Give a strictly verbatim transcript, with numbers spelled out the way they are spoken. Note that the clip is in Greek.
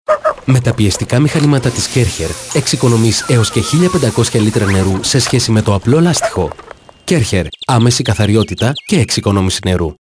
Με τα πιεστικά μηχανήματα της Κέρχερ εξοικονομείς έως και χίλια πεντακόσια λίτρα νερού σε σχέση με το απλό λάστιχο. Κέρχερ, άμεση καθαριότητα και εξοικονόμηση νερού.